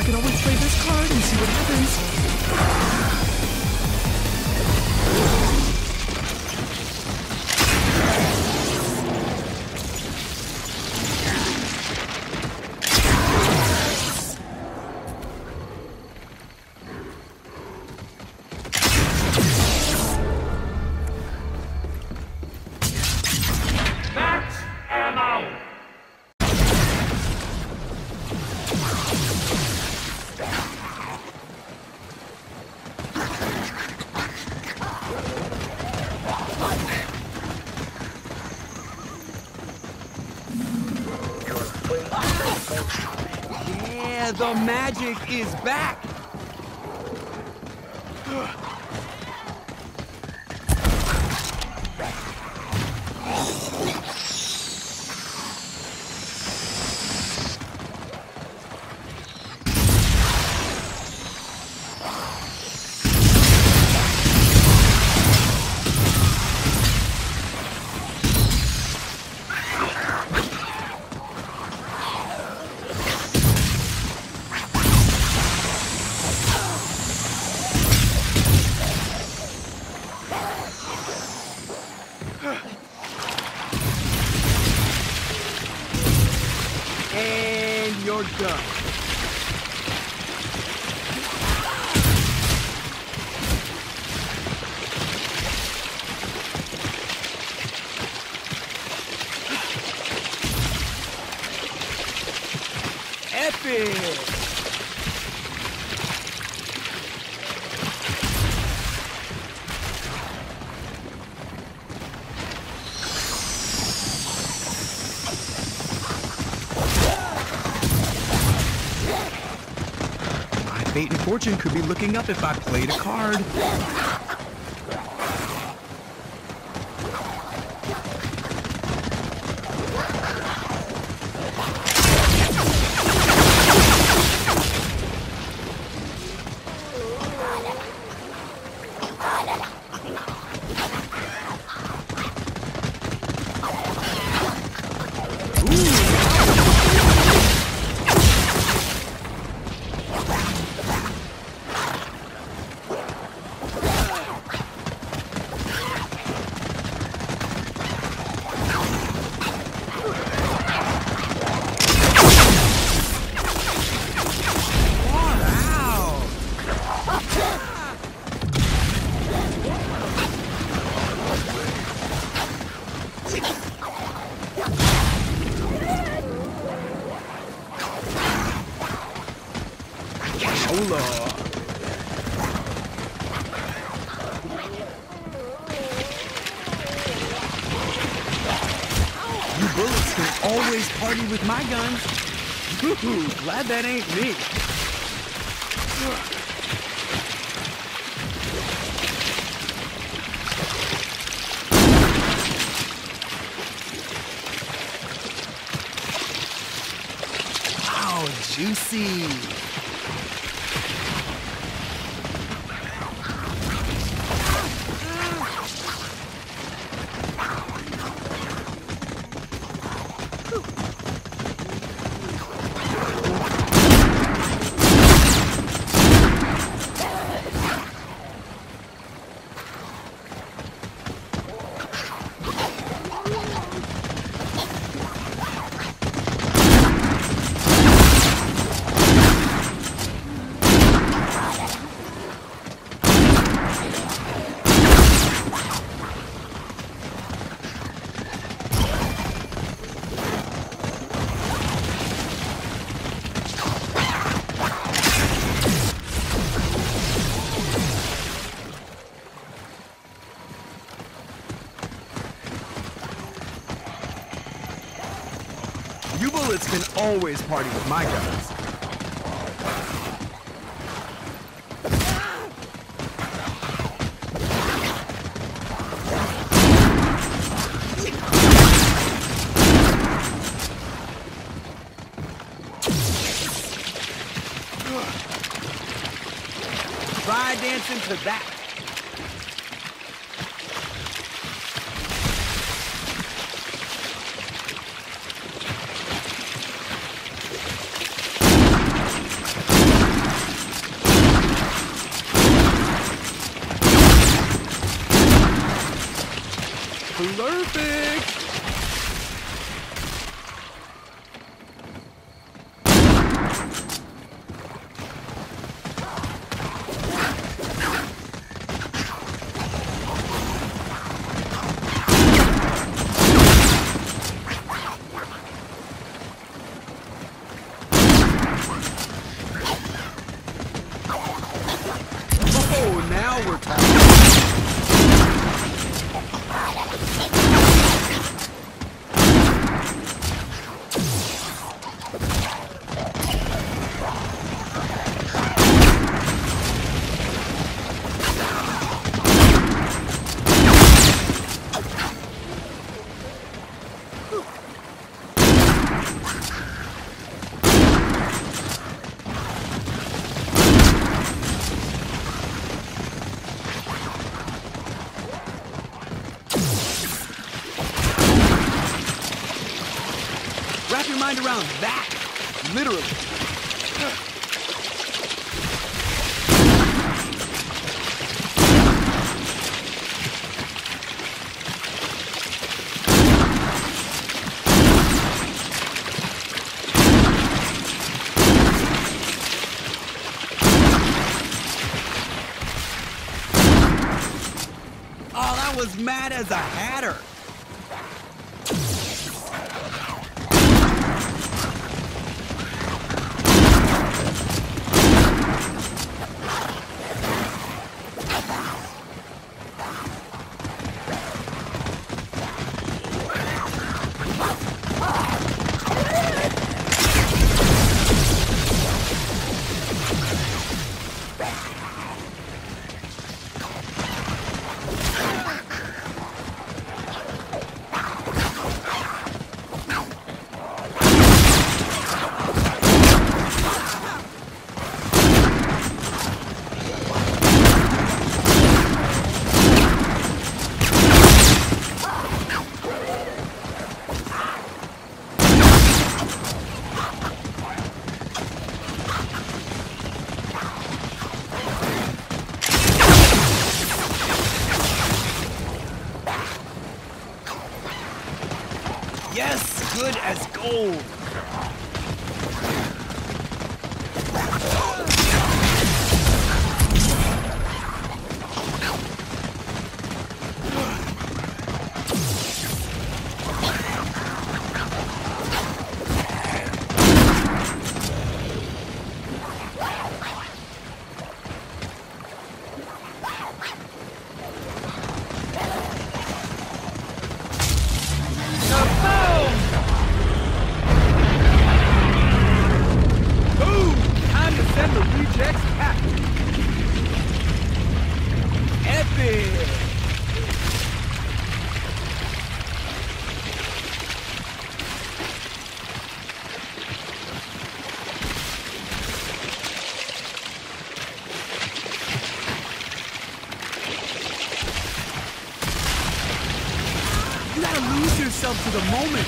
could always play this card and see what happens. Yeah, the magic is back! And you're done. Epic! Fate and fortune could be looking up if I played a card. You bullets can always party with my guns. Woo-hoo, glad that ain't me. Wow, juicy. You bullets can always party with my guns. Try dancing to that. Perfect! Oh, now we're talking. Wrap your mind around that! Literally. Oh, that was mad as a hatter. Yes, good as gold. Boom! Time to send the rejects back. Epic! You gotta lose yourself to the moment.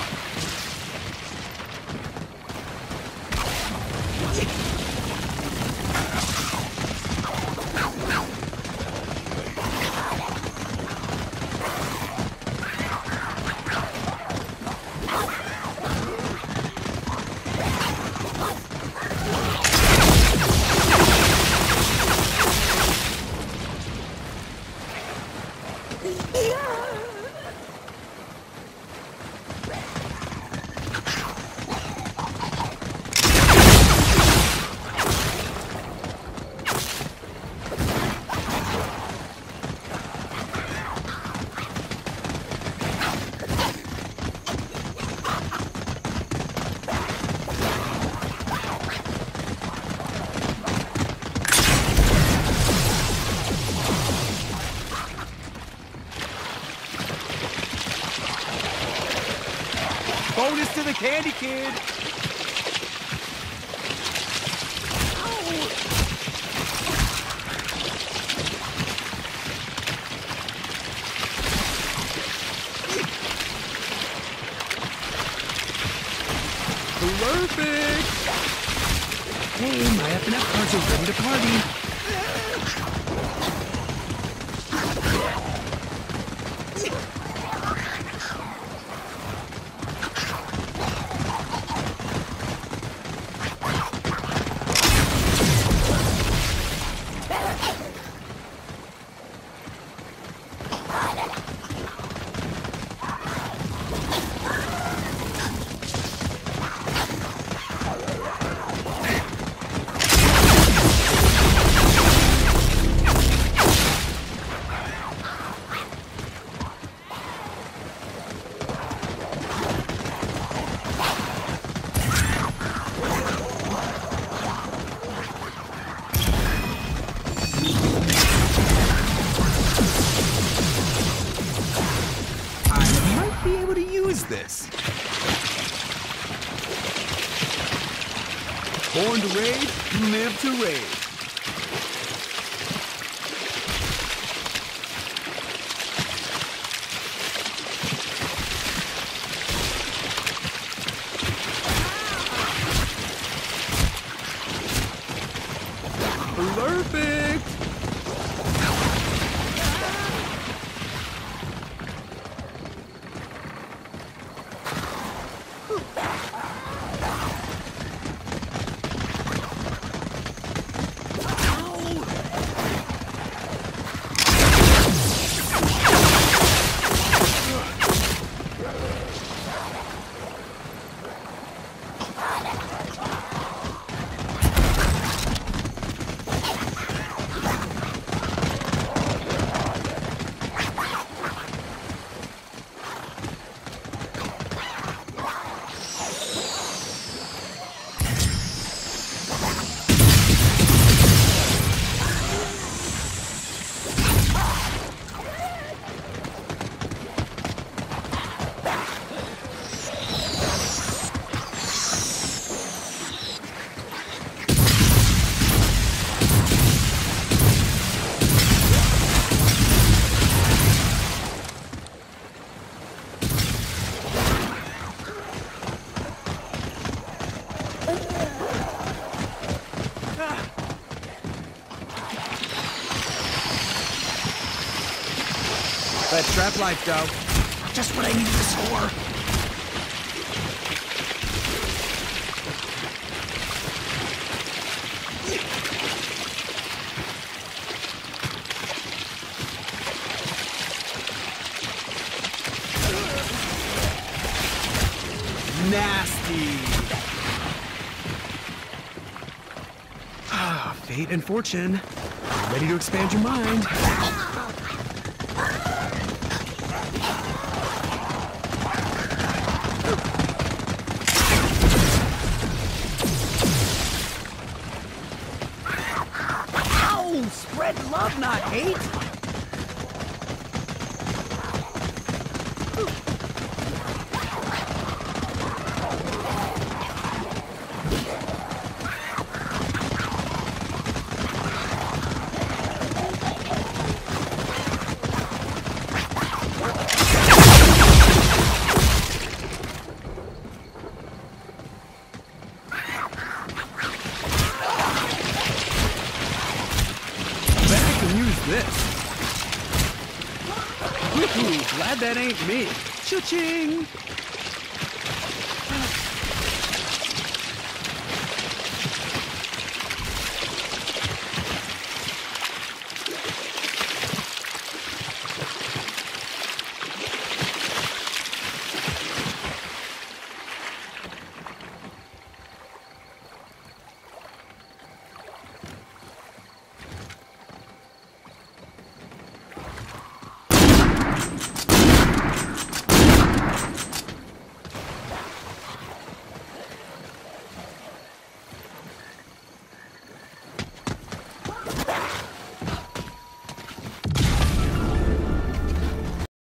Bonus to the Candy Kid. Perfect. Hey, my FNF cards are ready to party. this. Born to rage, live to rage. Perfect! That trap life, though. Just what I needed to score. Nasty. Ah, fate and fortune. Ready to expand your mind. Spread love, not hate. This. Woohoo, glad that ain't me. Cha-ching!